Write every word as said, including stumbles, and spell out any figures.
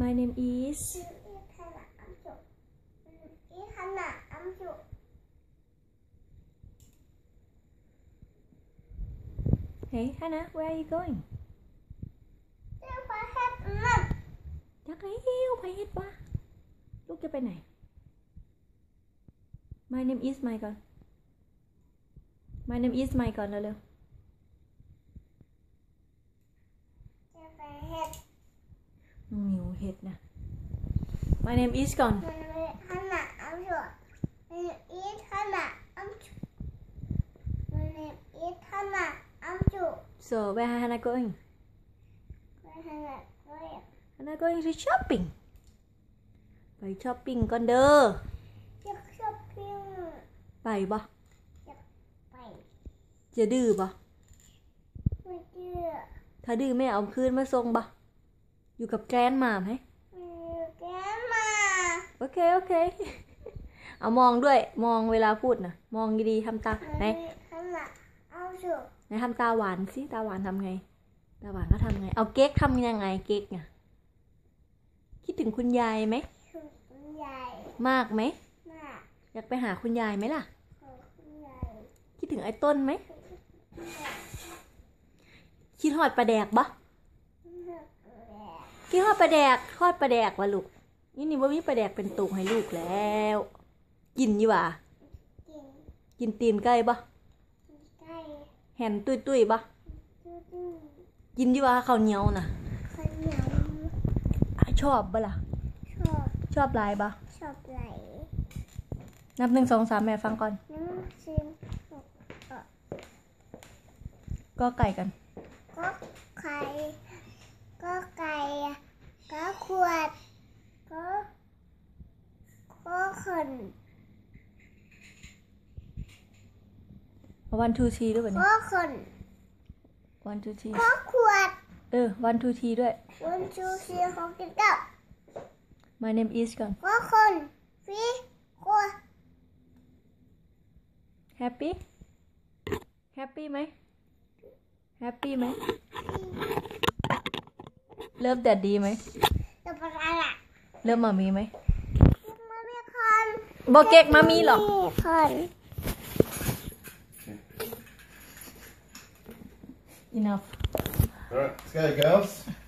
My name is Hey Hannah, where are you going? จักรเลี้ยวไปเฮ็ดวะลูกจะไปไหน My name is ไม่ก่อน My name is ไม่ก่อนเร็วๆจะไปเฮ็ดน้องมิวเฮ็ดนะ My name is ก่อน Hannah, I'm sure. My name is Hannah, I'm sure. My name is Hannah, I'm sure. So where Hannah going? Where Hannah going? Hannah going to shopping ไปช้อปปิ้งก่อนเด้ออยากช้อปปิ้งไปบ่อยากไปจะดื้อบ่ไม่ดื้อถ้าดื้อแม่เอาคืนมาส่งบ่อยู่กับแกรนมาไหมอยู่แกมาโอเคโอเคเอามองด้วยมองเวลาพูดนะมองดีๆทำตาไหน Hannah, I'm sure. ไหนทำตาหวานสิตาหวานทำไงตาหวานก็ทำไงเอาเก๊กทำยังไงเก๊กเนี่ยคิดถึงคุณยายไหมคุณยายมากไหมมากอยากไปหาคุณยายไหมล่ะขอคุณยายคิดถึงไอ้ต้นไหมคิดทอดปลาแดกบ่คิดทอดปลาแดกทอดปลาแดกวะลูกนี่นี่ว่ามีปลาแดกเป็นตุกให้ลูกแล้วกินยี่หว่ากินกินตีนไก่บ่ไก่แหนตุยตุยบ่ดื้อกินยี่หว่าข้าวเหนียวน่ะๆข้าวเหนียวชอบบ่ล่ะชอบชอบลายบ่ชอบไหลนับหนึ่งสองสามแม่ฟังก่อนน้ำซิมก็ไก่กันก็ไข่ก็ไก่ก็ขวดก็ก็ขนวันทูทีด้วยแบบนี้ก็ขนวันทูทีก็ขวดเออวันทูทีด้วยวันชูชีของกินกับ My name is ก่อนก็คนฟีก็ Happy Happy ไหม Happy ไหมเริ่มแต่ดีไหมจะเป็นอะไรเริ่มมามีไหมมามีคนบอกเก๊กมามีหรอกคน Enough Alright, let's go girls.